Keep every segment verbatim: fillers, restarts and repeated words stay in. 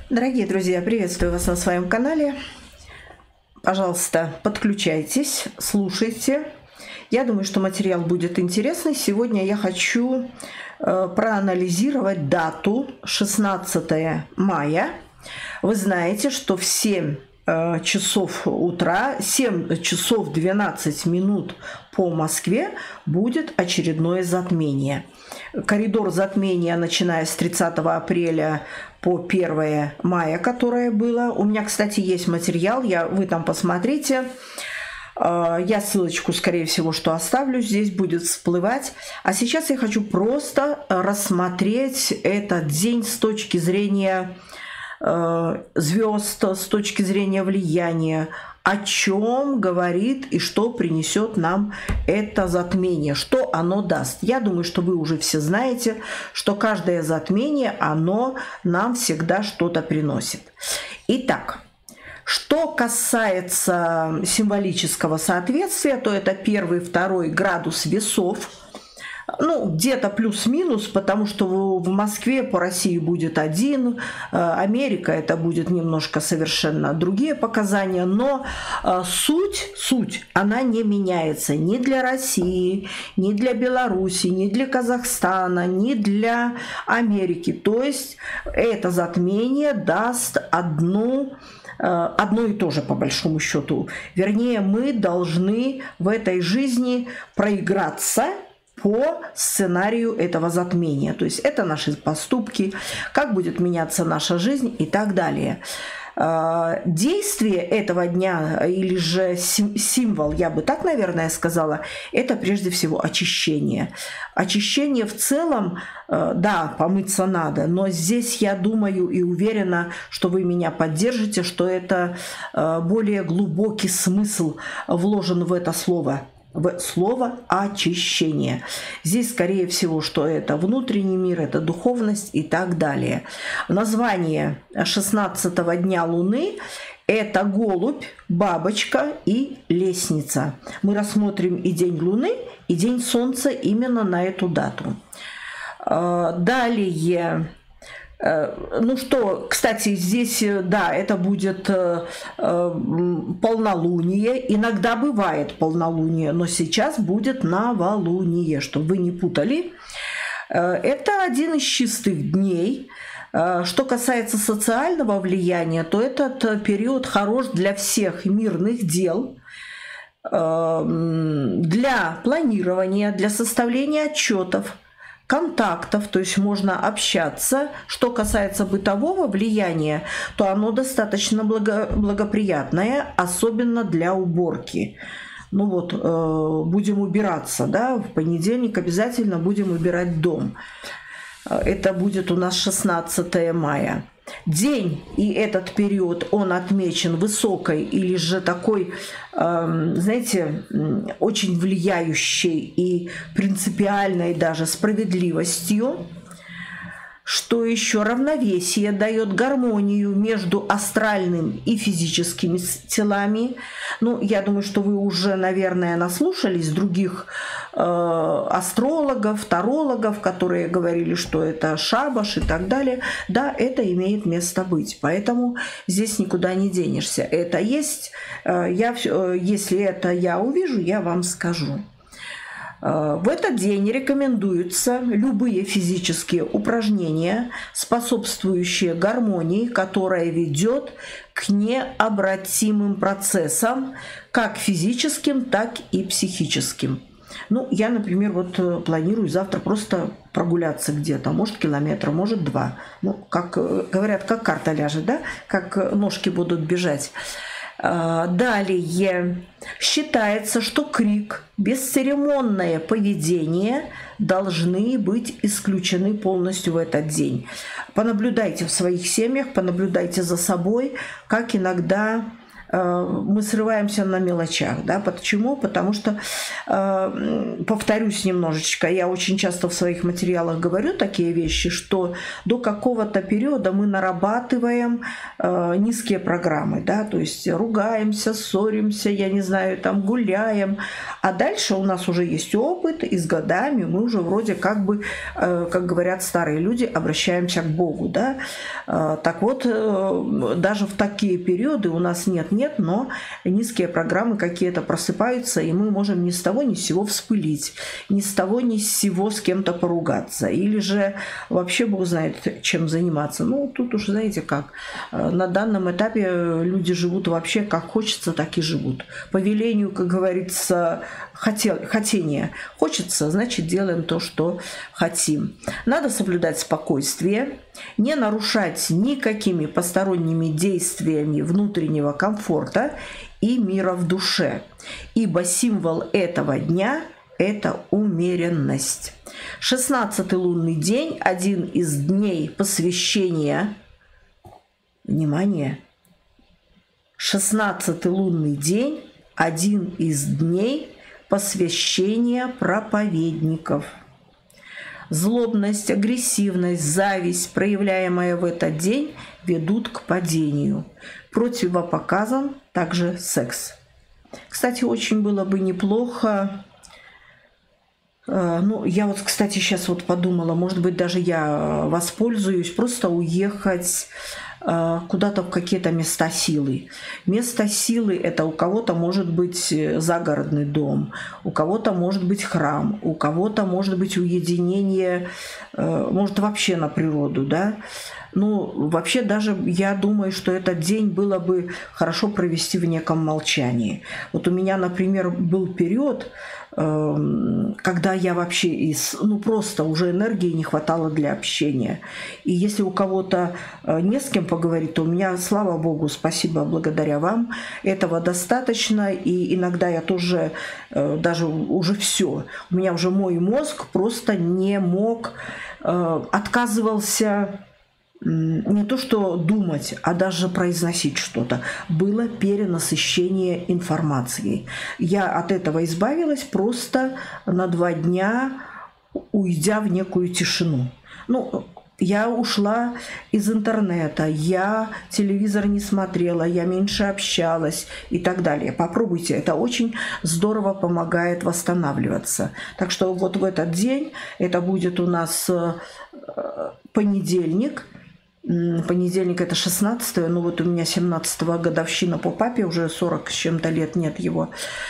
Дорогие друзья, приветствую вас на своем канале. Пожалуйста, подключайтесь, слушайте. Я думаю, что материал будет интересный. Сегодня я хочу э, проанализировать дату шестнадцатое мая. Вы знаете, что в семь часов утра, семь часов двенадцать минут по Москве будет очередное затмение. Коридор затмения, начиная с тридцатого апреля по первое мая, которое было. У меня, кстати, есть материал, я, вы там посмотрите. Я ссылочку, скорее всего, что оставлю, здесь будет всплывать. А сейчас я хочу просто рассмотреть этот день с точки зрения звезд, с точки зрения влияния, о чем говорит и что принесет нам это затмение, что оно даст. Я думаю, что вы уже все знаете, что каждое затмение, оно нам всегда что-то приносит. Итак, что касается символического соответствия, то это первый, второй градус весов. Ну, где-то плюс-минус, потому что в Москве по России будет один, Америка это будет немножко совершенно другие показания, но суть, суть, она не меняется ни для России, ни для Беларуси, ни для Казахстана, ни для Америки. То есть это затмение даст одну одно и то же по большому счету. Вернее, мы должны в этой жизни проиграться по сценарию этого затмения. То есть это наши поступки, как будет меняться наша жизнь и так далее. Действие этого дня, или же символ, я бы так, наверное, сказала, это прежде всего очищение. Очищение в целом, да, помыться надо, но здесь я думаю и уверена, что вы меня поддержите, что это более глубокий смысл вложен в это слово. В слово очищение. Здесь, скорее всего, что это внутренний мир, это духовность и так далее. Название шестнадцатого дня Луны – это голубь, бабочка и лестница. Мы рассмотрим и день Луны, и день Солнца именно на эту дату. Далее... Ну что, кстати, здесь, да, это будет э, полнолуние. Иногда бывает полнолуние, но сейчас будет новолуние, чтобы вы не путали. Это один из чистых дней. Что касается социального влияния, то этот период хорош для всех мирных дел, для планирования, для составления отчетов, контактов, то есть можно общаться. Что касается бытового влияния, то оно достаточно благо, благоприятное, особенно для уборки. Ну вот, э, будем убираться, да, в понедельник обязательно будем убирать дом. Это будет у нас шестнадцатое мая. День и этот период, он отмечен высокой или же такой, э, знаете, очень влияющей и принципиальной даже справедливостью. Что еще? Равновесие дает гармонию между астральным и физическими телами. Ну, я думаю, что вы уже, наверное, наслушались других э, астрологов, тарологов, которые говорили, что это шабаш и так далее. Да, это имеет место быть, поэтому здесь никуда не денешься. Это есть, э, я, э, если это я увижу, я вам скажу. В этот день рекомендуются любые физические упражнения, способствующие гармонии, которая ведет к необратимым процессам, как физическим, так и психическим. Ну, я, например, вот планирую завтра просто прогуляться где-то, может километр, может два. Ну, как говорят, как карта ляжет, да, как ножки будут бежать. Далее считается, что крик, бесцеремонное поведение должны быть исключены полностью в этот день. Понаблюдайте в своих семьях, понаблюдайте за собой, как иногда мы срываемся на мелочах. Да? Почему? Потому что, повторюсь немножечко, я очень часто в своих материалах говорю такие вещи, что до какого-то периода мы нарабатываем низкие программы, да? То есть ругаемся, ссоримся, я не знаю, там гуляем, а дальше у нас уже есть опыт, и с годами мы уже вроде как бы, как говорят старые люди, обращаемся к Богу. Да? Так вот, даже в такие периоды у нас нет-нет, но низкие программы какие-то просыпаются, и мы можем ни с того ни с сего вспылить, ни с того ни с сего с кем-то поругаться, или же вообще Бог знает, чем заниматься. Ну, тут уж знаете как, на данном этапе люди живут вообще как хочется, так и живут. По велению, как говорится, хотел, хотение. Хочется, значит, делаем то, что хотим. Надо соблюдать спокойствие, не нарушать никакими посторонними действиями внутреннего комфорта и мира в душе, ибо символ этого дня – это умеренность. шестнадцатый лунный день – один из дней посвящения, внимание, шестнадцатый лунный день – один из дней посвящения проповедников. Злобность, агрессивность, зависть, проявляемая в этот день, ведут к падению. Противопоказан также секс. Кстати, очень было бы неплохо. Ну, я вот, кстати, сейчас вот подумала, может быть, даже я воспользуюсь, просто уехать куда-то в какие-то места силы. Место силы – это у кого-то может быть загородный дом, у кого-то может быть храм, у кого-то может быть уединение, может вообще на природу, да. Ну, вообще даже я думаю, что этот день было бы хорошо провести в неком молчании. Вот у меня, например, был период, когда я вообще из, ну просто уже энергии не хватало для общения. И если у кого-то не с кем поговорить, то у меня, слава Богу, спасибо, благодаря вам, этого достаточно. И иногда я тоже даже уже все, у меня уже мой мозг просто не мог, отказывался не то что думать, а даже произносить что-то. Было перенасыщение информацией. Я от этого избавилась просто на два дня, уйдя в некую тишину. Ну, я ушла из интернета, я телевизор не смотрела, я меньше общалась и так далее. Попробуйте, это очень здорово помогает восстанавливаться. Так что вот в этот день, это будет у нас понедельник, Понедельник это шестнадцатое, ну вот у меня семнадцатого годовщина по папе, уже сорок с чем-то лет нет его.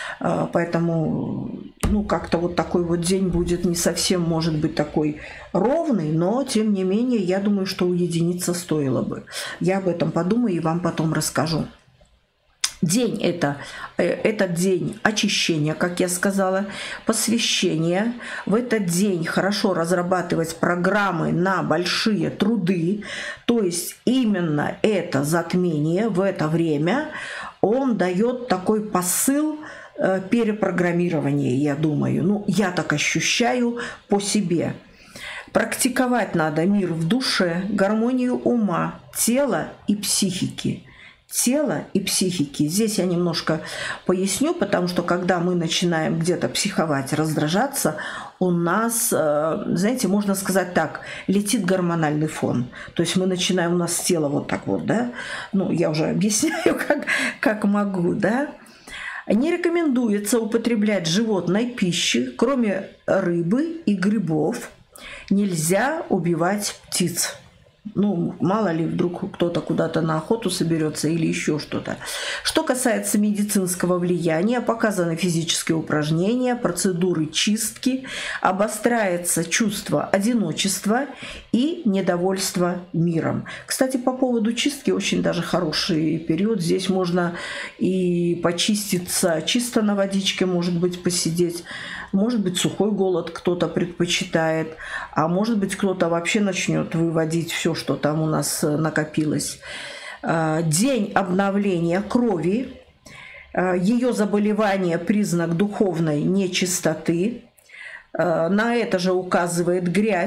Поэтому, ну, как-то вот такой вот день будет не совсем, может быть, такой ровный, но, тем не менее, я думаю, что уединиться стоило бы. Я об этом подумаю и вам потом расскажу. День это, этот день очищения, как я сказала, посвящения. В этот день хорошо разрабатывать программы на большие труды. То есть именно это затмение в это время, он дает такой посыл перепрограммирования, я думаю. Ну, я так ощущаю по себе. Практиковать надо мир в душе, гармонию ума, тела и психики. Тела и психики. Здесь я немножко поясню, потому что когда мы начинаем где-то психовать, раздражаться, у нас, знаете, можно сказать так, летит гормональный фон. То есть мы начинаем, у нас тело вот так вот, да, ну, я уже объясняю, как, как могу, да. Не рекомендуется употреблять животной пищи, кроме рыбы и грибов. Нельзя убивать птиц. Ну, мало ли, вдруг кто-то куда-то на охоту соберется или еще что-то. Что касается медицинского влияния, показаны физические упражнения, процедуры чистки, обостряется чувство одиночества и недовольства миром. Кстати, по поводу чистки очень даже хороший период. Здесь можно и почиститься чисто на водичке, может быть, посидеть. Может быть, сухой голод кто-то предпочитает, а может быть, кто-то вообще начнет выводить все, что там у нас накопилось. День обновления крови. Ее заболевание – признак духовной нечистоты. На это же указывает грязь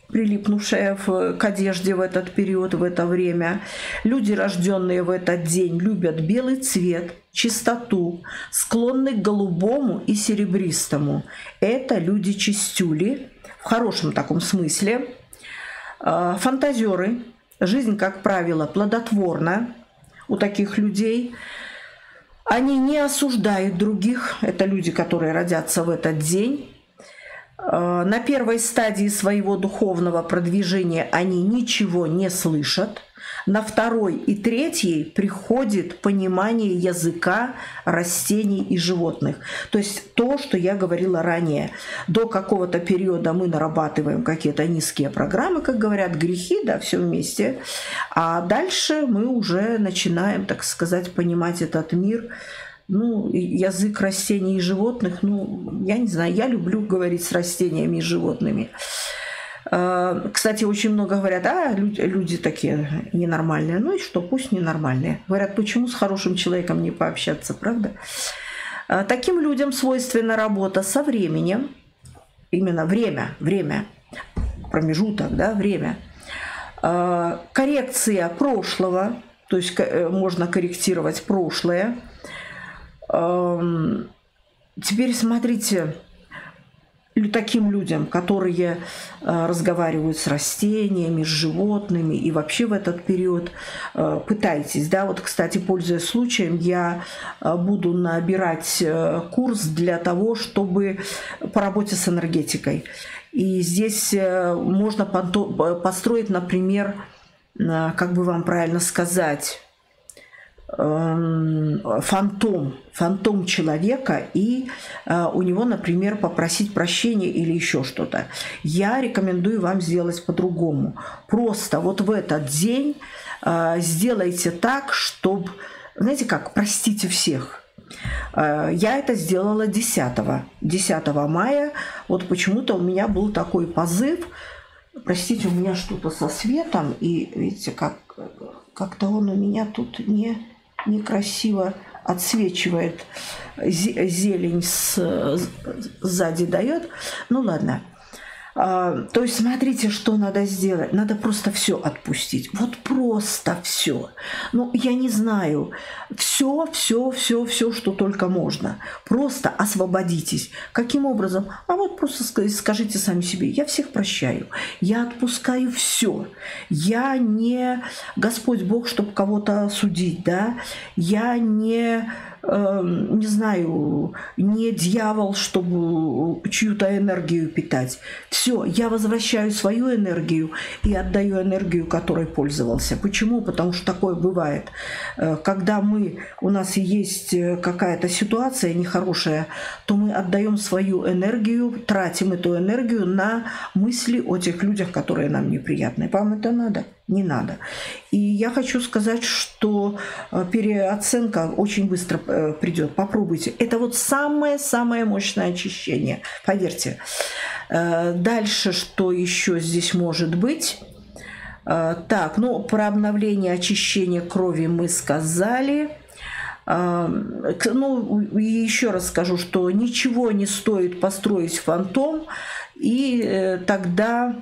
прилипнувшая в, к одежде в этот период, в это время. Люди, рожденные в этот день, любят белый цвет, чистоту, склонны к голубому и серебристому. Это люди-чистюли, в хорошем таком смысле. Фантазеры. Жизнь, как правило, плодотворна у таких людей. Они не осуждают других. Это люди, которые родятся в этот день. На первой стадии своего духовного продвижения они ничего не слышат. На второй и третьей приходит понимание языка растений и животных. То есть то, что я говорила ранее. До какого-то периода мы нарабатываем какие-то низкие программы, как говорят, грехи, да, все вместе. А дальше мы уже начинаем, так сказать, понимать этот мир. Ну, язык растений и животных, ну, я не знаю, я люблю говорить с растениями и животными. Кстати, очень много говорят, а, люди, люди такие ненормальные. Ну и что, пусть ненормальные. Говорят, почему с хорошим человеком не пообщаться, правда? Таким людям свойственна работа со временем, именно время, время, промежуток, да, время. Коррекция прошлого, то есть можно корректировать прошлое. Теперь смотрите, таким людям, которые разговаривают с растениями, с животными и вообще в этот период пытайтесь, да, вот, кстати, пользуясь случаем, я буду набирать курс для того, чтобы по работе с энергетикой. И здесь можно построить, например, как бы вам правильно сказать, фантом, фантом человека, и э, у него, например, попросить прощения или еще что-то. Я рекомендую вам сделать по-другому. Просто вот в этот день э, сделайте так, чтобы, знаете как, простите всех. Э, я это сделала десятого мая. Вот почему-то у меня был такой позыв. Простите, у меня что-то со светом, и видите, как, как-то он у меня тут не... некрасиво отсвечивает, зелень с, сзади дает. Ну ладно. А, то есть смотрите, что надо сделать. Надо просто все отпустить. Вот просто все. Ну, я не знаю. Все, все, все, все, что только можно. Просто освободитесь. Каким образом? А вот просто скажите сами себе: я всех прощаю. Я отпускаю все. Я не Господь Бог, чтобы кого-то судить, да? Я не... не знаю, не дьявол, чтобы чью-то энергию питать. Все, я возвращаю свою энергию и отдаю энергию, которой пользовался. Почему? Потому что такое бывает. Когда мы, у нас есть какая-то ситуация нехорошая, то мы отдаем свою энергию, тратим эту энергию на мысли о тех людях, которые нам неприятны. Вам это надо? Не надо. И я хочу сказать, что переоценка очень быстро придет. Попробуйте. Это вот самое-самое мощное очищение. Поверьте. Дальше, что еще здесь может быть? Так, ну, про обновление, очищение крови мы сказали. Ну, и еще раз скажу, что ничего не стоит построить фантом, и тогда...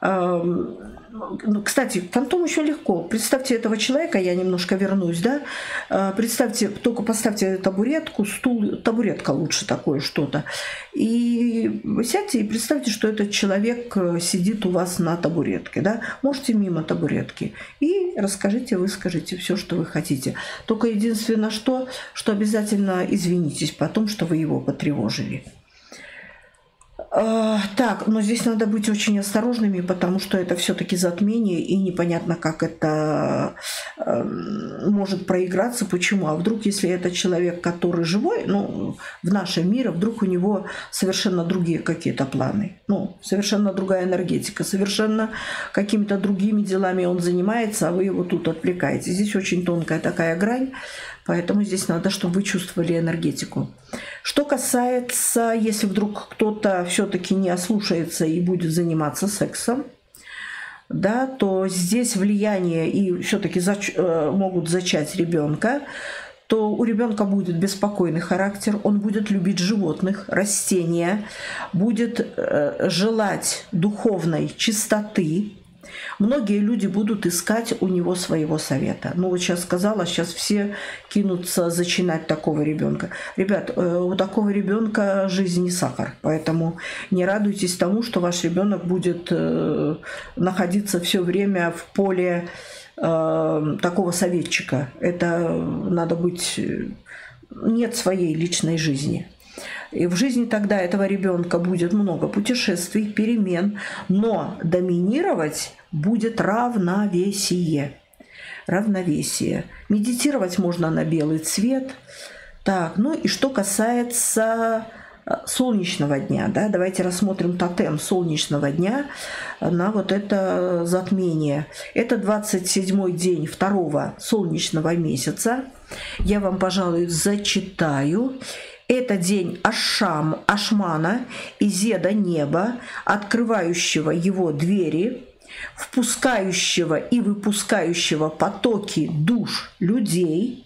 Кстати, фантом еще легко. Представьте этого человека, я немножко вернусь, да? Представьте, только поставьте табуретку, стул, табуретка лучше такое что-то. И сядьте и представьте, что этот человек сидит у вас на табуретке, да? Можете мимо табуретки. И расскажите, выскажите все, что вы хотите. Только единственное, что, что обязательно извинитесь потом, что вы его потревожили. Так, но здесь надо быть очень осторожными, потому что это все-таки затмение, и непонятно, как это э, может проиграться. Почему? А вдруг, если это человек, который живой, ну, в нашем мире, вдруг у него совершенно другие какие-то планы, ну, совершенно другая энергетика, совершенно какими-то другими делами он занимается, а вы его тут отвлекаете. Здесь очень тонкая такая грань. Поэтому здесь надо, чтобы вы чувствовали энергетику. Что касается, если вдруг кто-то все-таки не ослушается и будет заниматься сексом, да, то здесь влияние и все-таки зач могут зачать ребенка, то у ребенка будет беспокойный характер, он будет любить животных, растения, будет э, желать духовной чистоты. Многие люди будут искать у него своего совета. Ну вот сейчас сказала, сейчас все кинутся зачинать такого ребенка. Ребят, у такого ребенка жизнь не сахар, поэтому не радуйтесь тому, что ваш ребенок будет находиться все время в поле такого советчика. Это надо быть... Нет своей личной жизни. И в жизни тогда этого ребенка будет много путешествий, перемен, но доминировать будет равновесие. Равновесие. Медитировать можно на белый цвет. Так, ну и что касается солнечного дня, да, давайте рассмотрим тотем солнечного дня на вот это затмение. Это двадцать седьмой день второго солнечного месяца. Я вам, пожалуй, зачитаю. Это день Ашам, Ашмана, Изеда неба, открывающего его двери, впускающего и выпускающего потоки душ людей,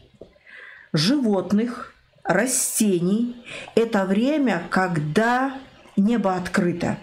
животных, растений. Это время, когда небо открыто.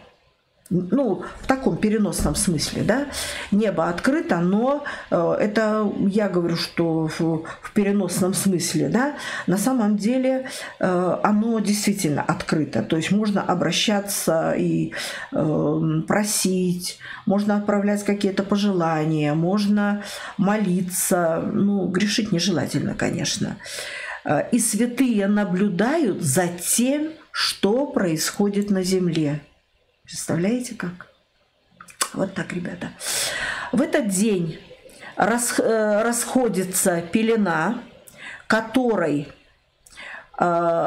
Ну, в таком переносном смысле, да, небо открыто, но э, это я говорю, что в, в переносном смысле, да, на самом деле э, оно действительно открыто, то есть можно обращаться и э, просить, можно отправлять какие-то пожелания, можно молиться, ну, грешить нежелательно, конечно. И святые наблюдают за тем, что происходит на земле. Представляете, как? Вот так, ребята. В этот день рас, э, расходится пелена, которой э,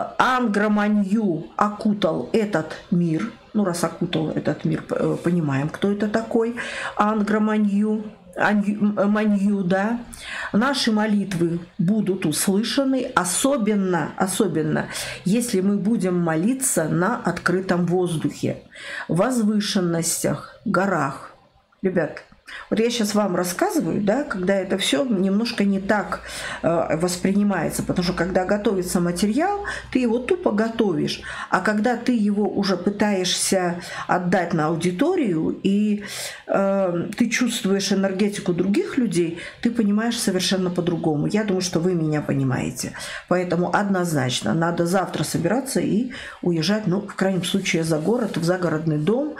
Ангроманью окутал этот мир. Ну, раз окутал этот мир, понимаем, кто это такой. Ангроманью. Манью, да, наши молитвы будут услышаны, особенно, особенно, если мы будем молиться на открытом воздухе, возвышенностях, горах. Ребят, вот я сейчас вам рассказываю, да, когда это все немножко не так э, воспринимается, потому что когда готовится материал, ты его тупо готовишь, а когда ты его уже пытаешься отдать на аудиторию и э, ты чувствуешь энергетику других людей, ты понимаешь совершенно по-другому. Я думаю, что вы меня понимаете. Поэтому однозначно надо завтра собираться и уезжать, ну, в крайнем случае, за город, в загородный дом.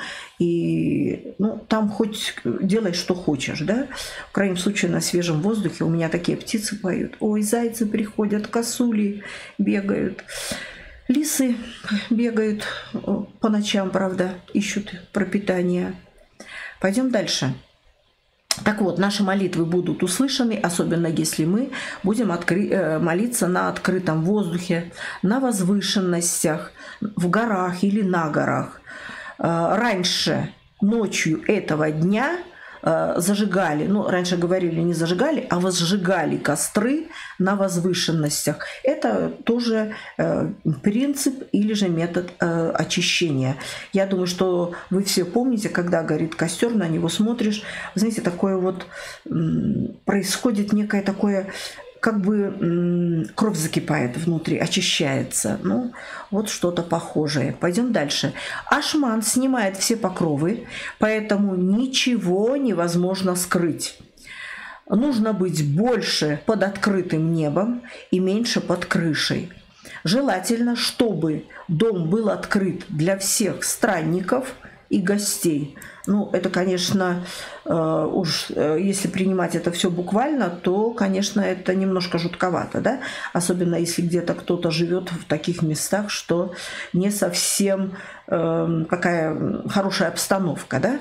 И ну, там хоть делай, что хочешь, да? В крайнем случае, на свежем воздухе у меня такие птицы поют. Ой, зайцы приходят, косули бегают. Лисы бегают по ночам, правда, ищут пропитание. Пойдем дальше. Так вот, наши молитвы будут услышаны, особенно если мы будем откры... молиться на открытом воздухе, на возвышенностях, в горах или на горах. Раньше, ночью этого дня зажигали, ну, раньше говорили не зажигали, а возжигали костры на возвышенностях. Это тоже принцип или же метод очищения. Я думаю, что вы все помните, когда горит костер, на него смотришь, знаете, такое вот происходит некое такое, как бы кровь закипает внутри, очищается. Ну, вот что-то похожее. Пойдем дальше. Ашман снимает все покровы, поэтому ничего невозможно скрыть. Нужно быть больше под открытым небом и меньше под крышей. Желательно, чтобы дом был открыт для всех странников и гостей. Ну, это, конечно, э, уж э, если принимать это все буквально, то, конечно, это немножко жутковато, да? Особенно если где-то кто-то живет в таких местах, что не совсем э, такая хорошая обстановка, да?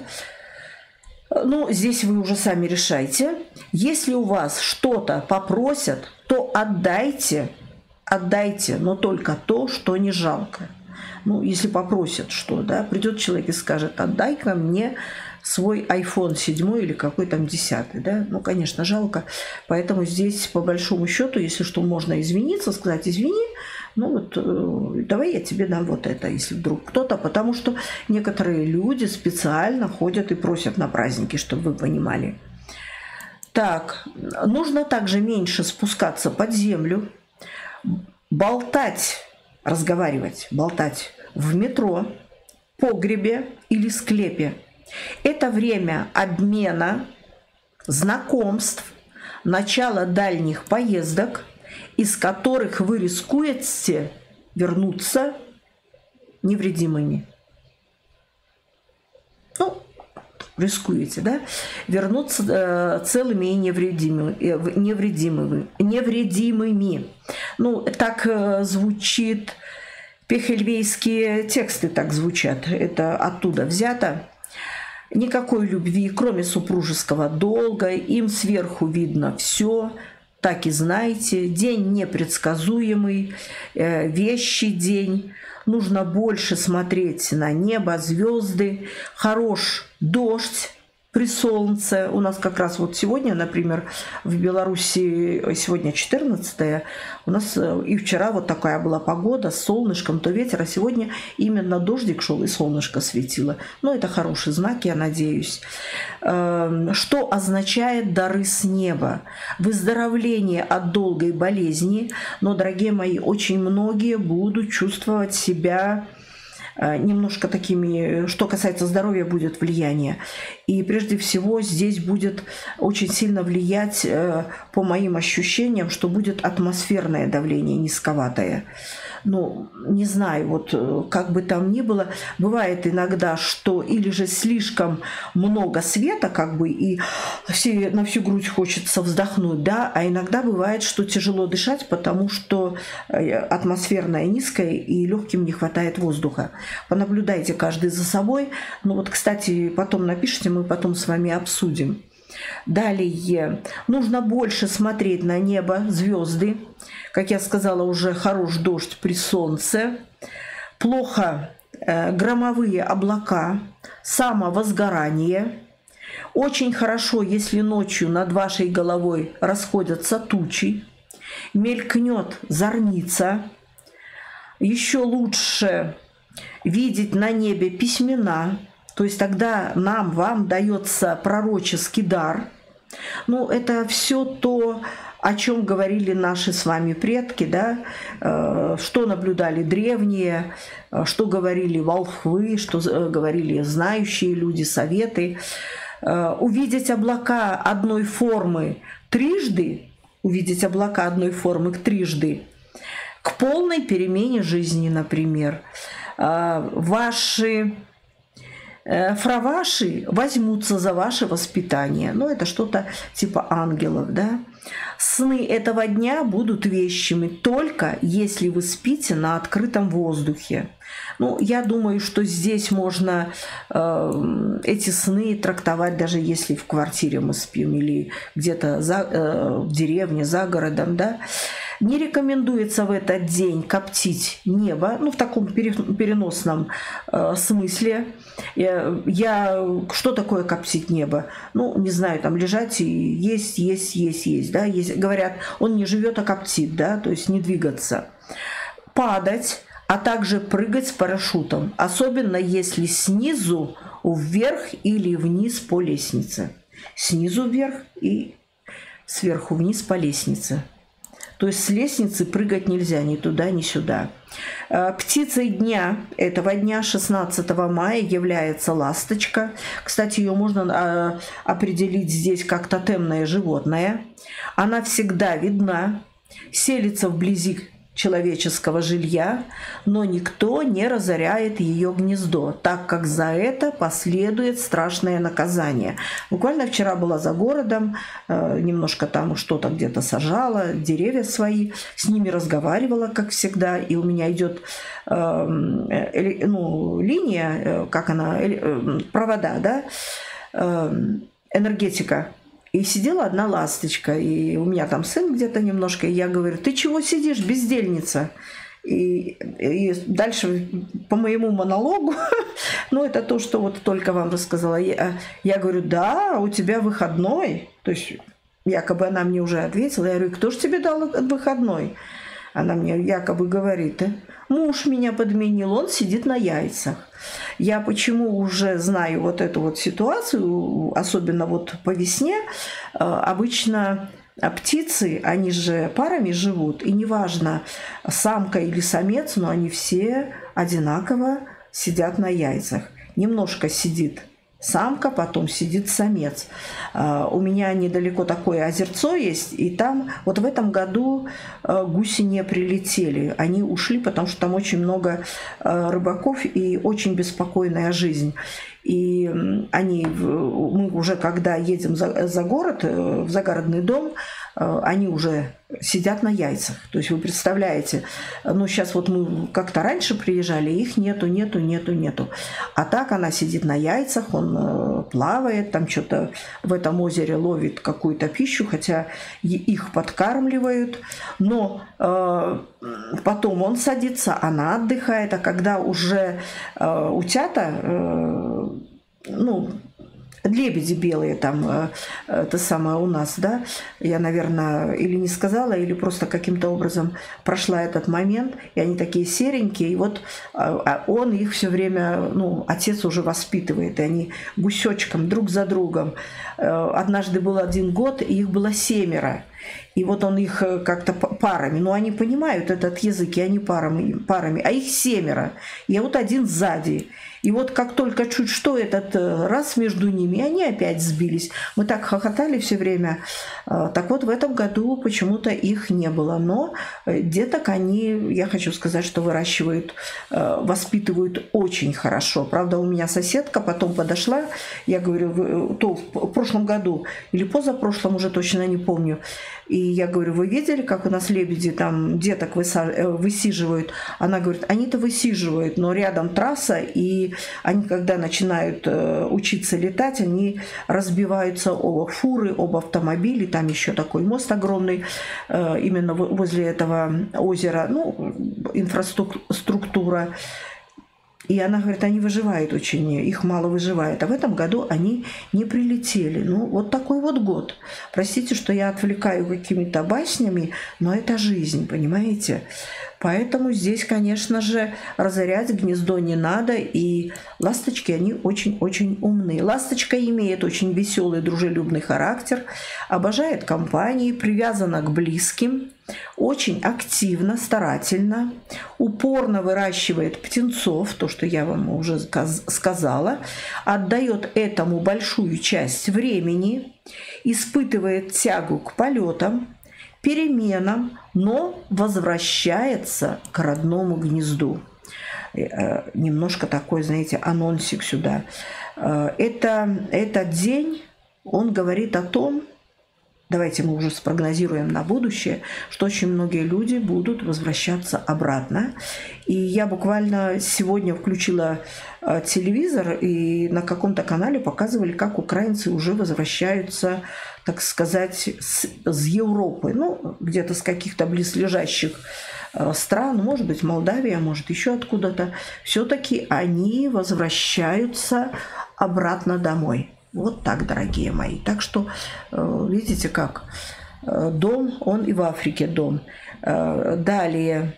Ну, здесь вы уже сами решайте. Если у вас что-то попросят, то отдайте, отдайте, но только то, что не жалко. Ну, если попросят что, да, придет человек и скажет, отдай-ка мне свой айфон семь или какой там десятый, да, ну, конечно, жалко. Поэтому здесь, по большому счету, если что, можно извиниться, сказать, извини, ну, вот, давай я тебе дам вот это, если вдруг кто-то, потому что некоторые люди специально ходят и просят на праздники, чтобы вы понимали. Так, нужно также меньше спускаться под землю, болтать, разговаривать, болтать в метро, погребе или склепе. Это время обмена, знакомств, начала дальних поездок, из которых вы рискуете вернуться невредимыми. Ну, рискуете, да? Вернуться э, целыми и невредимыми, э, невредимыми, невредимыми. Ну, так э, звучит, пехельвейские тексты так звучат, это оттуда взято. Никакой любви, кроме супружеского долга, им сверху видно все, так и знаете, день непредсказуемый, э, вещий день, нужно больше смотреть на небо, звезды, хорош дождь при солнце. У нас как раз вот сегодня, например, в Беларуси, сегодня четырнадцатое, у нас и вчера вот такая была погода с солнышком, то ветер, а сегодня именно дождик шел и солнышко светило. Ну, это хороший знак, я надеюсь. Что означает дары с неба? Выздоровление от долгой болезни, но, дорогие мои, очень многие будут чувствовать себя немножко такими, что касается здоровья, будет влияние. И прежде всего здесь будет очень сильно влиять, по моим ощущениям, что будет атмосферное давление низковатое. Ну, не знаю, вот как бы там ни было, бывает иногда, что или же слишком много света, как бы, и все, на всю грудь хочется вздохнуть, да, а иногда бывает, что тяжело дышать, потому что атмосферная низкая и легким не хватает воздуха. Понаблюдайте каждый за собой. Ну вот, кстати, потом напишите, мы потом с вами обсудим. Далее, нужно больше смотреть на небо, звезды. Как я сказала, уже хорош дождь при солнце. Плохо э, громовые облака, самовозгорание. Очень хорошо, если ночью над вашей головой расходятся тучи. Мелькнет зорница. Еще лучше видеть на небе письмена. То есть тогда нам, вам дается пророческий дар. Ну, это все то, о чем говорили наши с вами предки, да, что наблюдали древние, что говорили волхвы, что говорили знающие люди, советы. Увидеть облака одной формы трижды, увидеть облака одной формы трижды, к полной перемене жизни, например. Ваши фраваши возьмутся за ваше воспитание. Ну, это что-то типа ангелов, да. Сны этого дня будут вещими только если вы спите на открытом воздухе. Ну, я думаю, что здесь можно э, эти сны трактовать, даже если в квартире мы спим или где-то э, в деревне, за городом, да. Не рекомендуется в этот день коптить небо, ну, в таком переносном э, смысле. Я, я, что такое коптить небо? Ну, не знаю, там лежать и есть, есть, есть, есть, да. Есть, говорят, он не живет, а коптит, да, то есть не двигаться. Падать, а также прыгать с парашютом, особенно если снизу вверх или вниз по лестнице. Снизу вверх и сверху вниз по лестнице. То есть с лестницы прыгать нельзя ни туда, ни сюда. Птицей дня этого дня, шестнадцатого мая, является ласточка. Кстати, ее можно определить здесь как тотемное животное. Она всегда видна, селится вблизи человеческого жилья, но никто не разоряет ее гнездо, так как за это последует страшное наказание. Буквально вчера была за городом, немножко там что-то где-то сажала, деревья свои, с ними разговаривала, как всегда, и у меня идет ну, линия, как она, провода, да, энергетика. И сидела одна ласточка, и у меня там сын где-то немножко, и я говорю: ты чего сидишь, бездельница? И, и дальше по моему монологу, ну это то, что вот только вам рассказала, я, я говорю: да, у тебя выходной. То есть якобы она мне уже ответила, я говорю: кто же тебе дал выходной? Она мне якобы говорит: муж меня подменил, он сидит на яйцах. Я почему уже знаю вот эту вот ситуацию, особенно вот по весне, обычно А птицы, они же парами живут, и неважно, самка или самец, но они все одинаково сидят на яйцах. Немножко сидит самка, потом сидит самец. У меня недалеко такое озерцо есть, и там вот в этом году гуси не прилетели. Они ушли, потому что там очень много рыбаков и очень беспокойная жизнь. И они, мы уже когда едем за, за город, в загородный дом, они уже сидят на яйцах. То есть вы представляете, ну сейчас вот мы как-то раньше приезжали, их нету, нету, нету, нету. А так она сидит на яйцах, он плавает, там что-то в этом озере ловит какую-то пищу, хотя их подкармливают. Но э, потом он садится, она отдыхает, а когда уже э, утята, э, ну, лебеди белые там, это самое у нас, да, я, наверное, или не сказала, или просто каким-то образом прошла этот момент, и они такие серенькие, и вот он их все время, ну, отец уже воспитывает, и они гусечком друг за другом. Однажды был один год, и их было семеро. И вот он их как-то парами, но они понимают этот язык, и они парами, парами, а их семеро, и вот один сзади. И вот как только чуть что, этот раз между ними, и они опять сбились. Мы так хохотали все время. Так вот, в этом году почему-то их не было. Но деток они, я хочу сказать, что выращивают, воспитывают очень хорошо. Правда, у меня соседка потом подошла, я говорю, то в прошлом году или позапрошлом, уже точно не помню, и я говорю, вы видели, как у нас лебеди там деток высиживают? Она говорит, они-то высиживают, но рядом трасса, и они, когда начинают учиться летать, они разбиваются об фуры, об автомобили, там еще такой мост огромный, именно возле этого озера, ну, инфраструктура. И она говорит, они выживают очень, их мало выживает. А в этом году они не прилетели. Ну, вот такой вот год. Простите, что я отвлекаю какими-то баснями, но это жизнь, понимаете? Поэтому здесь, конечно же, разорять гнездо не надо. И ласточки, они очень-очень умные. Ласточка имеет очень веселый, дружелюбный характер, обожает компании, привязана к близким, очень активно, старательно, упорно выращивает птенцов, то, что я вам уже сказала, отдает этому большую часть времени, испытывает тягу к полетам, переменам, но возвращается к родному гнезду. Немножко такой, знаете, анонсик сюда. Это, этот день, он говорит о том, давайте мы уже спрогнозируем на будущее, что очень многие люди будут возвращаться обратно. И я буквально сегодня включила телевизор, и на каком-то канале показывали, как украинцы уже возвращаются, так сказать, с, с Европы, ну, где-то с каких-то близлежащих стран, может быть, Молдавия, может, еще откуда-то. Все-таки они возвращаются обратно домой. Вот так, дорогие мои. Так что, видите как, дом, он и в Африке дом. Далее,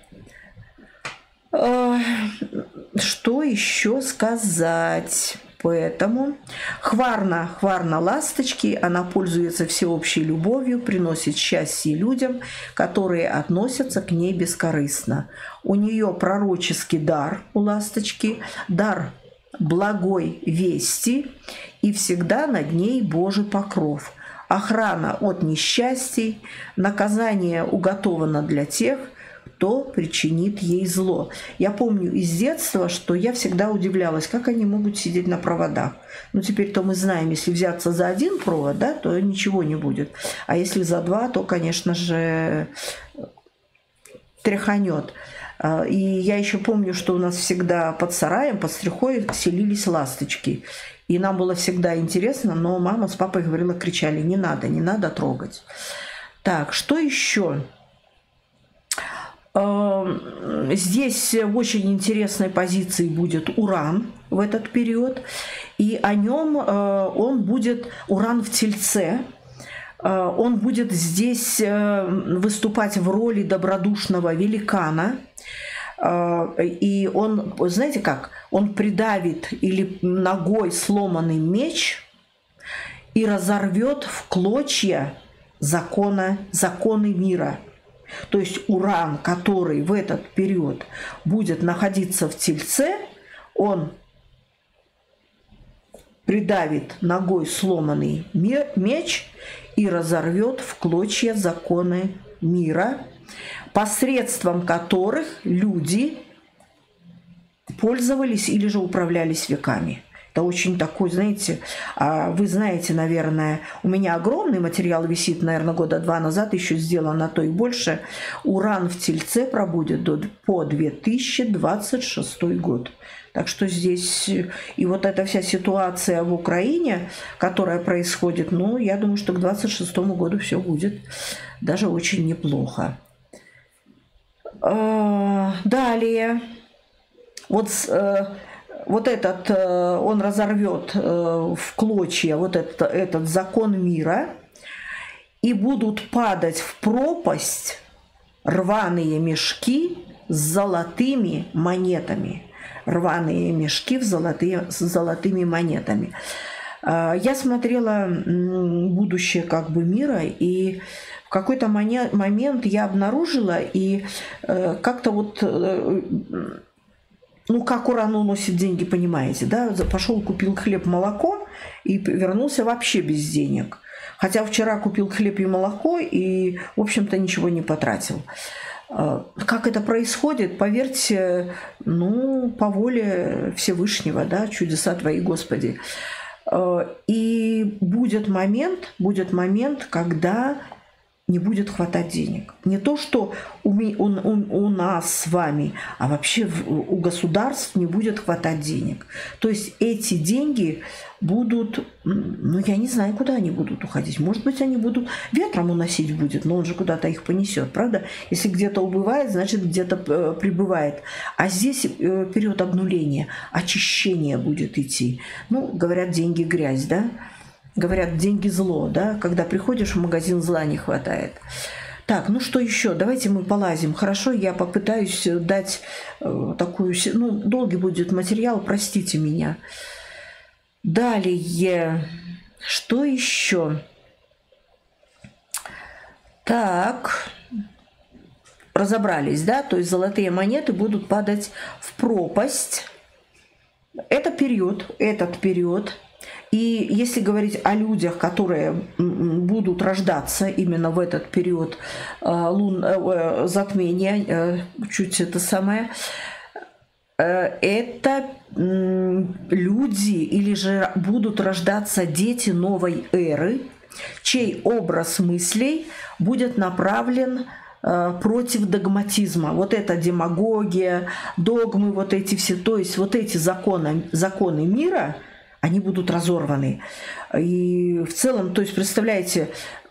что еще сказать? Поэтому хварна, хварна ласточки, она пользуется всеобщей любовью, приносит счастье людям, которые относятся к ней бескорыстно. У нее пророческий дар, у ласточки, дар благой вести, и всегда над ней Божий покров. Охрана от несчастий, наказание уготовано для тех, кто причинит ей зло. Я помню из детства, что я всегда удивлялась, как они могут сидеть на проводах. Ну, теперь-то мы знаем, если взяться за один провод, да, то ничего не будет. А если за два, то, конечно же, тряханет. И я еще помню, что у нас всегда под сараем, под стрихой селились ласточки. И нам было всегда интересно, но мама с папой говорила, кричали, не надо, не надо трогать. Так, что еще? Здесь в очень интересной позиции будет Уран в этот период. И о нем он будет, Уран в Тельце, он будет здесь выступать в роли добродушного великана. И он, знаете как, он придавит или ногой сломанный меч и разорвет в клочья закона, законы мира. То есть уран, который в этот период будет находиться в Тельце, он придавит ногой сломанный меч и разорвет в клочья законы мира, посредством которых люди пользовались или же управлялись веками. Это очень такой, знаете, вы знаете, наверное, у меня огромный материал висит, наверное, года два назад, еще сделан, а то и больше. Уран в Тельце пробудет до, по две тысячи двадцать шестой год. Так что здесь и вот эта вся ситуация в Украине, которая происходит, ну, я думаю, что к двадцать шестому году все будет даже очень неплохо. Далее. Вот, вот этот, он разорвет в клочья вот этот, этот закон мира, и будут падать в пропасть рваные мешки с золотыми монетами. Рваные мешки в золотые, с золотыми монетами. Я смотрела будущее как бы мира, и в какой-то момент я обнаружила, и как-то вот, ну как уран уносит деньги, понимаете, да? Пошел, купил хлеб, молоко и вернулся вообще без денег. Хотя вчера купил хлеб и молоко и, в общем-то, ничего не потратил. Как это происходит, поверьте, ну, по воле Всевышнего, да, чудеса Твои, Господи. И будет момент, будет момент, когда не будет хватать денег. Не то, что у, у, у нас с вами, а вообще у государств не будет хватать денег. То есть эти деньги будут, ну я не знаю, куда они будут уходить. Может быть, они будут ветром уносить будет, но он же куда-то их понесет, правда? Если где-то убывает, значит где-то прибывает. А здесь период обнуления, очищения будет идти. Ну, говорят, деньги грязь, да? Говорят, деньги зло, да? Когда приходишь в магазин, зла не хватает. Так, ну что еще? Давайте мы полазим. Хорошо, я попытаюсь дать э, такую... Ну, долгий будет материал, простите меня. Далее, что еще? Так, разобрались, да? То есть золотые монеты будут падать в пропасть. Это период, этот период. И если говорить о людях, которые будут рождаться именно в этот период лун, затмения, чуть это самое, это люди или же будут рождаться дети новой эры, чей образ мыслей будет направлен против догматизма. Вот эта демагогия, догмы, вот эти все, то есть вот эти законы, законы мира, они будут разорваны. И в целом, то есть, представляете,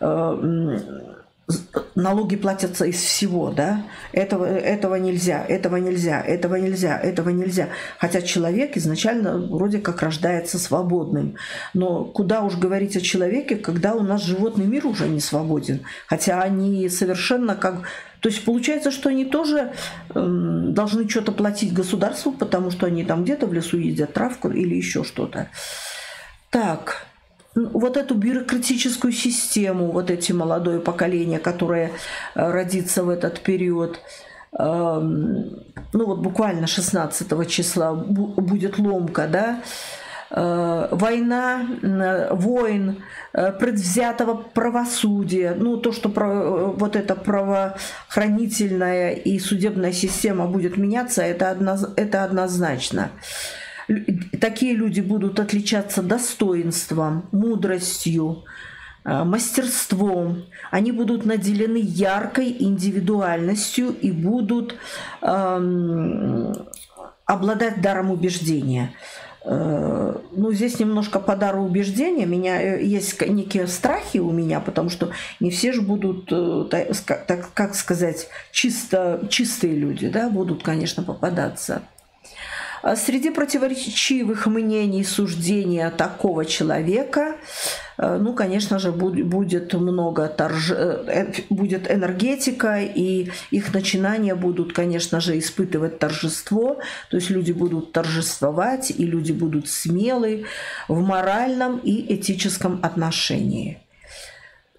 налоги платятся из всего, да? Этого, этого нельзя, этого нельзя, этого нельзя, этого нельзя. Хотя человек изначально вроде как рождается свободным. Но куда уж говорить о человеке, когда у нас животный мир уже не свободен. Хотя они совершенно как... То есть получается, что они тоже э, должны что-то платить государству, потому что они там где-то в лесу едят травку или еще что-то. Так, вот эту бюрократическую систему, вот эти молодое поколение, которое э, родится в этот период, э, ну вот буквально шестнадцатого числа будет ломка, да, война, войн, предвзятого правосудия, ну то, что вот эта правоохранительная и судебная система будет меняться, это, одно, это однозначно. Такие люди будут отличаться достоинством, мудростью, мастерством. Они будут наделены яркой индивидуальностью и будут эм, обладать даром убеждения. Ну, здесь немножко по дару убеждения. Меня, есть некие страхи у меня, потому что не все же будут, так, как сказать, чисто, чистые люди, да, будут, конечно, попадаться. Среди противоречивых мнений и суждений такого человека, ну, конечно же, будет много торж... будет энергетика, и их начинания будут, конечно же, испытывать торжество, то есть люди будут торжествовать, и люди будут смелы в моральном и этическом отношении.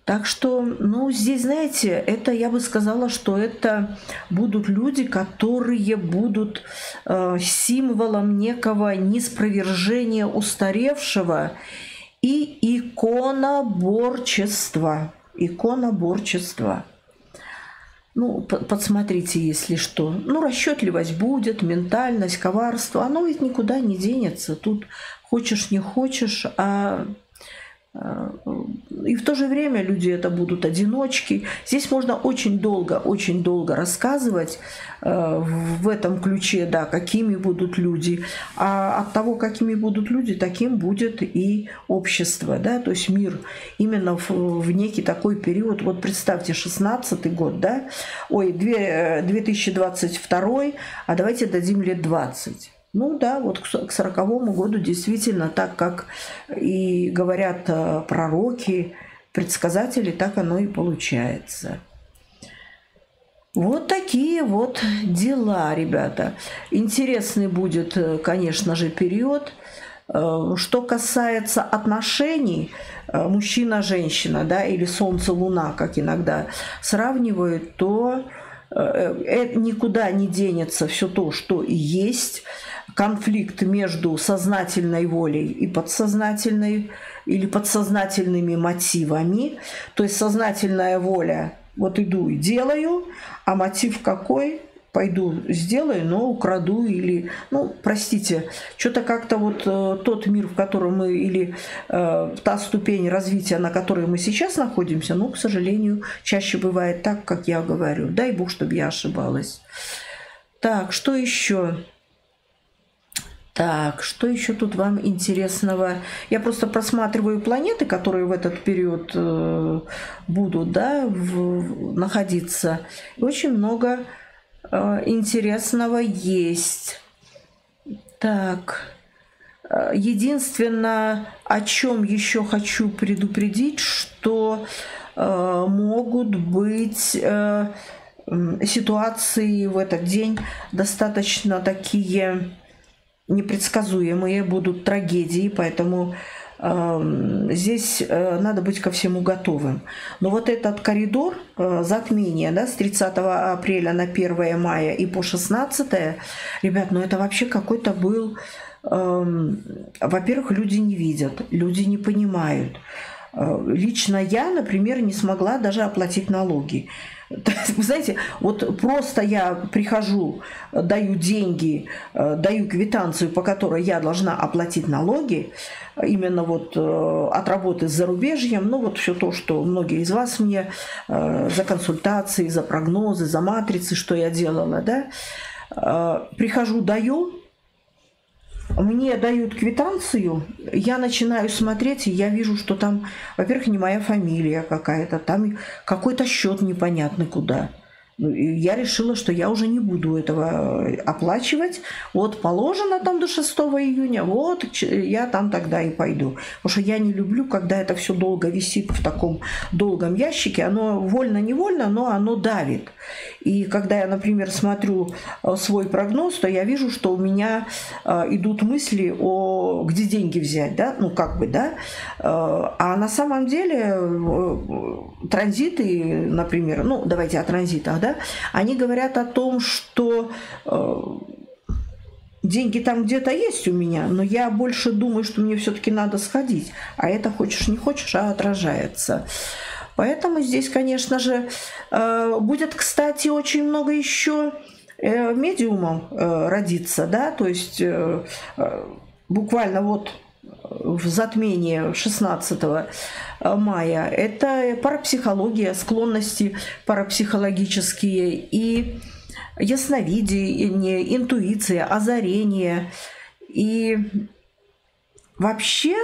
Так что, ну, здесь, знаете, это, я бы сказала, что это будут люди, которые будут э, символом некого ниспровержения устаревшего и иконоборчества. Иконоборчества. Ну, подсмотрите, если что. Ну, расчетливость будет, ментальность, коварство. Оно ведь никуда не денется. Тут хочешь, не хочешь, а... И в то же время люди это будут одиночки. Здесь можно очень долго, очень долго рассказывать э, в этом ключе, да, какими будут люди. А от того, какими будут люди, таким будет и общество, да, то есть мир именно в, в некий такой период. Вот представьте, шестнадцатый год, да, ой, две тысячи двадцать второй, а давайте дадим лет двадцать. Ну да, вот к сороковому году действительно, так как и говорят пророки, предсказатели, так оно и получается. Вот такие вот дела, ребята. Интересный будет, конечно же, период. Что касается отношений мужчина-женщина, да, или солнце-луна, как иногда сравнивают, то никуда не денется все то, что и есть. Конфликт между сознательной волей и подсознательной или подсознательными мотивами. То есть сознательная воля, вот иду и делаю, а мотив какой? Пойду сделаю, но украду или, ну, простите, что-то как-то вот э, тот мир, в котором мы, или э, та ступень развития, на которой мы сейчас находимся, ну, к сожалению, чаще бывает так, как я говорю. Дай Бог, чтобы я ошибалась. Так, что еще? Так, что еще тут вам интересного? Я просто просматриваю планеты, которые в этот период э, будут, да, в, находиться. И очень много э, интересного есть. Так, единственное, о чем еще хочу предупредить, что э, могут быть э, ситуации в этот день достаточно такие... непредсказуемые, будут трагедии, поэтому э, здесь э, надо быть ко всему готовым. Но вот этот коридор э, затмения, да, с тридцатого апреля на первое мая и по шестнадцатое, ребят, ну это вообще какой-то был... Э, во-первых, люди не видят, люди не понимают. Э, лично я, например, не смогла даже оплатить налоги. Вы знаете, вот просто я прихожу, даю деньги, даю квитанцию, по которой я должна оплатить налоги, именно вот от работы с зарубежьем, ну вот все то, что многие из вас мне за консультации, за прогнозы, за матрицы, что я делала, да, прихожу, даю, мне дают квитанцию, я начинаю смотреть, и я вижу, что там, во-первых, не моя фамилия какая-то, там какой-то счет непонятный куда. Я решила, что я уже не буду этого оплачивать. Вот положено там до шестого июня, вот я там тогда и пойду. Потому что я не люблю, когда это все долго висит в таком долгом ящике. Оно вольно-невольно, но оно давит. И когда я, например, смотрю свой прогноз, то я вижу, что у меня идут мысли о где деньги взять, да, ну как бы, да. А на самом деле транзиты, например, ну давайте о транзитах, да, они говорят о том, что э, деньги там где-то есть у меня, но я больше думаю, что мне все-таки надо сходить. А это хочешь не хочешь, а отражается. Поэтому здесь, конечно же, э, будет, кстати, очень много еще э, медиумов э, родиться, да, то есть э, э, буквально вот в затмении шестнадцатого мая. Это парапсихология, склонности парапсихологические и ясновидение, интуиция, озарение. И вообще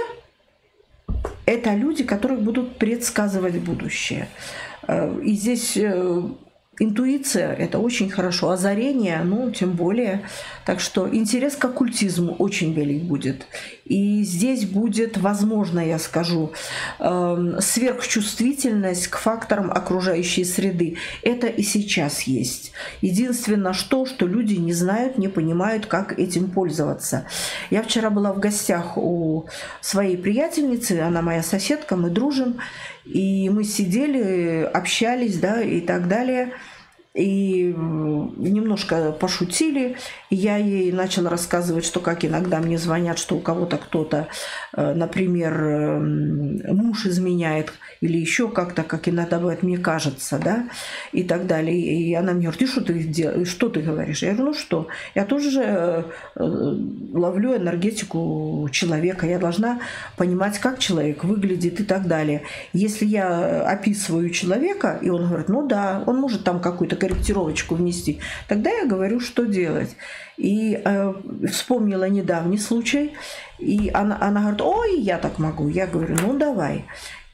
это люди, которые будут предсказывать будущее. И здесь интуиция – это очень хорошо, озарение, ну, тем более. Так что интерес к оккультизму очень велик будет. И здесь будет, возможно, я скажу, э, сверхчувствительность к факторам окружающей среды. Это и сейчас есть. Единственное, что, что люди не знают, не понимают, как этим пользоваться. Я вчера была в гостях у своей приятельницы, она моя соседка, мы дружим. И мы сидели, общались, да, и так далее. И немножко пошутили, и я ей начала рассказывать, что как иногда мне звонят, что у кого-то кто-то, например, муж изменяет, или еще как-то, как иногда бывает, мне кажется, да, и так далее. И она мне говорит: ты что ты делаешь, что ты говоришь? Я говорю: ну что, я тоже ловлю энергетику человека, я должна понимать, как человек выглядит и так далее. Если я описываю человека, и он говорит: ну да, он может там какую-то корректировочку внести, тогда я говорю, что делать. И э, вспомнила недавний случай, и она, она говорит: ой, я так могу. Я говорю: ну давай.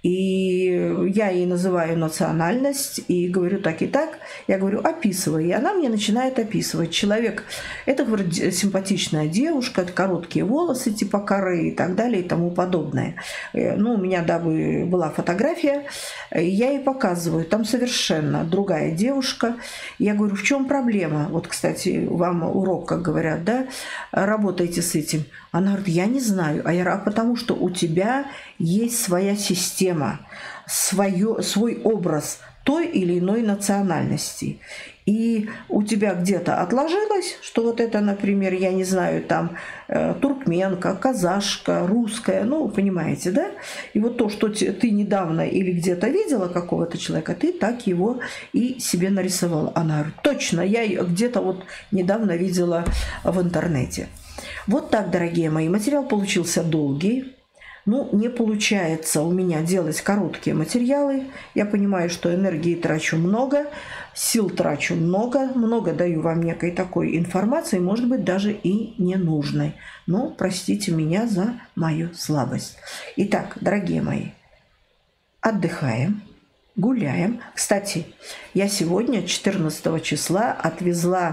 И я ей называю национальность и говорю так и так. Я говорю: описывай. И она мне начинает описывать. Человек, это, говорит, симпатичная девушка, короткие волосы типа коры и так далее и тому подобное. Ну, у меня, дабы была фотография, я ей показываю. Там совершенно другая девушка. Я говорю: в чем проблема? Вот, кстати, вам урок, как говорят, да, работайте с этим. Она говорит: я не знаю. А я говорю: а потому что у тебя есть своя система, свое, свой образ той или иной национальности. И у тебя где-то отложилось, что вот это, например, я не знаю, там туркменка, казашка, русская, ну, понимаете, да? И вот то, что ты недавно или где-то видела какого-то человека, ты так его и себе нарисовала. Она говорит: точно, я где-то вот недавно видела в интернете. Вот так, дорогие мои, материал получился долгий. Ну, не получается у меня делать короткие материалы. Я понимаю, что энергии трачу много, сил трачу много, много даю вам некой такой информации, может быть, даже и ненужной. Но простите меня за мою слабость. Итак, дорогие мои, отдыхаем, гуляем. Кстати, я сегодня, четырнадцатого числа, отвезла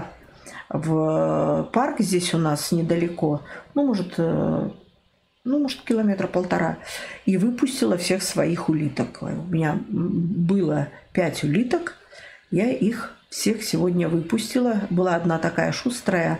в парк здесь у нас недалеко, ну, может, ну, может, километра полтора, и выпустила всех своих улиток. У меня было пять улиток, я их всех сегодня выпустила. Была одна такая шустрая,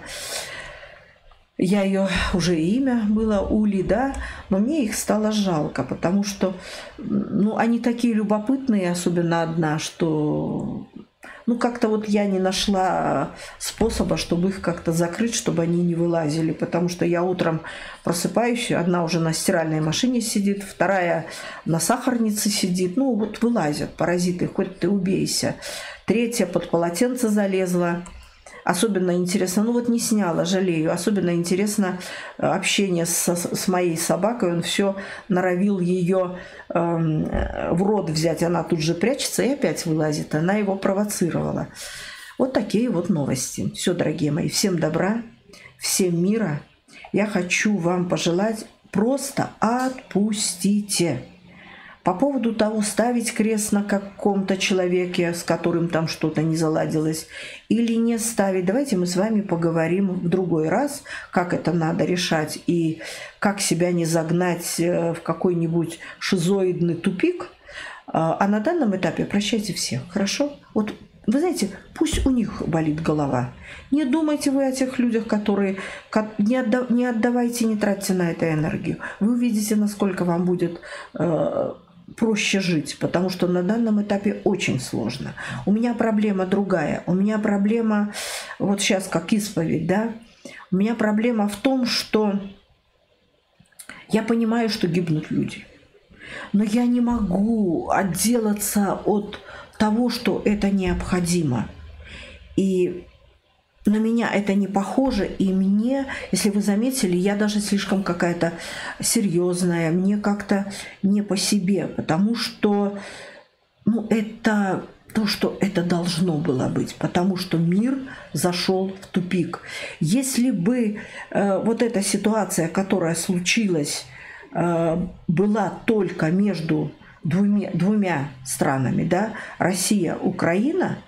я ее уже имя было Ули, да, но мне их стало жалко, потому что, ну, они такие любопытные, особенно одна, что... Ну, как-то вот я не нашла способа, чтобы их как-то закрыть, чтобы они не вылазили. Потому что я утром просыпаюсь, одна уже на стиральной машине сидит, вторая на сахарнице сидит. Ну, вот вылазят паразиты, хоть ты убейся. Третья под полотенце залезла. Особенно интересно, ну вот не сняла, жалею. Особенно интересно общение с, с моей собакой. Он все норовил ее э, в рот взять. Она тут же прячется и опять вылазит. Она его провоцировала. Вот такие вот новости. Все, дорогие мои, всем добра, всем мира. Я хочу вам пожелать: просто отпустите. По поводу того, ставить крест на каком-то человеке, с которым там что-то не заладилось, или не ставить, давайте мы с вами поговорим в другой раз, как это надо решать и как себя не загнать в какой-нибудь шизоидный тупик. А на данном этапе прощайте всех, хорошо? Вот вы знаете, пусть у них болит голова. Не думайте вы о тех людях, которые... Не, отда... не отдавайте, не тратьте на это энергию. Вы увидите, насколько вам будет... проще жить, потому что на данном этапе очень сложно. У меня проблема другая. У меня проблема, вот сейчас как исповедь, да, у меня проблема в том, что я понимаю, что гибнут люди, но я не могу отделаться от того, что это необходимо. И на меня это не похоже, и мне, если вы заметили, я даже слишком какая-то серьезная, мне как-то не по себе, потому что, ну, это то, что это должно было быть, потому что мир зашел в тупик. Если бы э, вот эта ситуация, которая случилась, э, была только между двумя, двумя странами, да, Россия, Украина,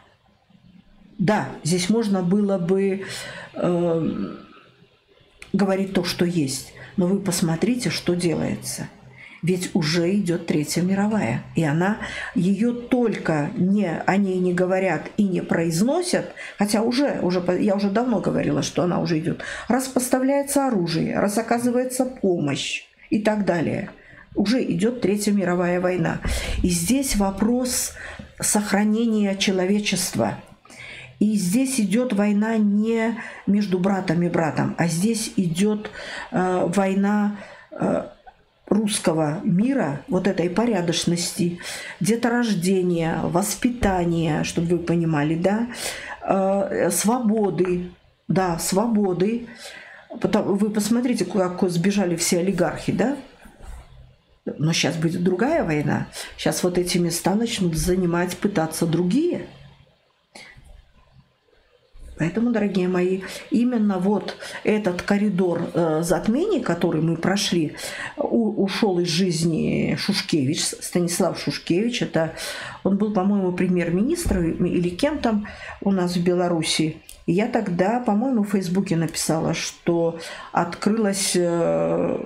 да, здесь можно было бы э, говорить то, что есть, но вы посмотрите, что делается. Ведь уже идет Третья мировая, и она, ее только не, о ней не говорят и не произносят, хотя уже, уже, я уже давно говорила, что она уже идет, раз поставляется оружие, раз оказывается помощь и так далее. уже идет Третья мировая война. И здесь вопрос сохранения человечества. И здесь идет война не между братом и братом, а здесь идет э, война э, русского мира, вот этой порядочности, деторождения, воспитания, чтобы вы понимали, да, э, свободы, да, свободы. Потому, вы посмотрите, как сбежали все олигархи, да? Но сейчас будет другая война. Сейчас вот эти места начнут занимать, пытаться другие. Поэтому, дорогие мои, именно вот этот коридор э, затмений, который мы прошли, у, ушел из жизни Шушкевич, Станислав Шушкевич. Это, он был, по-моему, премьер-министром или кем там у нас в Беларуси. И я тогда, по-моему, в Фейсбуке написала, что открылась э,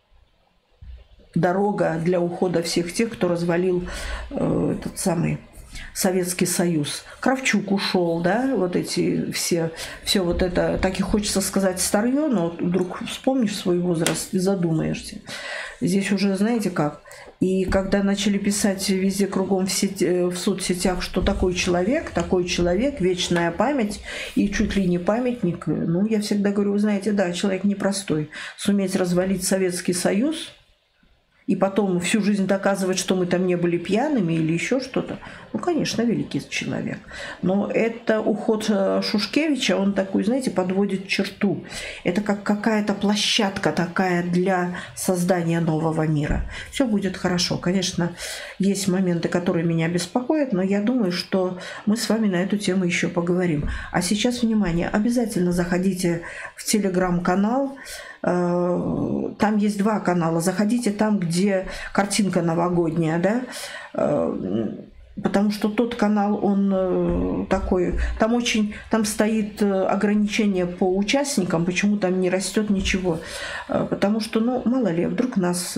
дорога для ухода всех тех, кто развалил э, этот самый Советский Союз. Кравчук ушел, да, вот эти все, все вот это, так и хочется сказать старье, но вдруг вспомнишь свой возраст и задумаешься. Здесь уже, знаете как, и когда начали писать везде кругом в, сети, в соцсетях, что такой человек, такой человек, вечная память и чуть ли не памятник, ну, я всегда говорю, вы знаете, да, человек непростой. Суметь развалить Советский Союз и потом всю жизнь доказывать, что мы там не были пьяными или еще что-то, ну, конечно, великий человек. Но это уход Шушкевича, он такой, знаете, подводит черту. Это как какая-то площадка такая для создания нового мира. Все будет хорошо. Конечно, есть моменты, которые меня беспокоят, но я думаю, что мы с вами на эту тему еще поговорим. А сейчас, внимание, обязательно заходите в телеграм-канал. Там есть два канала. Заходите там, где картинка новогодняя, да, потому что тот канал, он такой, там очень, там стоит ограничение по участникам, почему там не растет ничего, потому что, ну, мало ли, вдруг нас,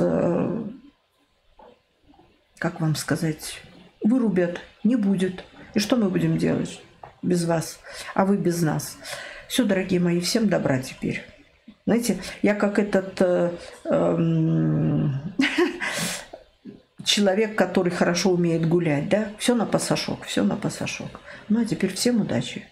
как вам сказать, вырубят, не будет. И что мы будем делать без вас, а вы без нас? Все, дорогие мои, всем добра теперь. Знаете, я как этот э, э, человек, который хорошо умеет гулять, да, все на пасашок, все на пасашок. Ну а теперь всем удачи.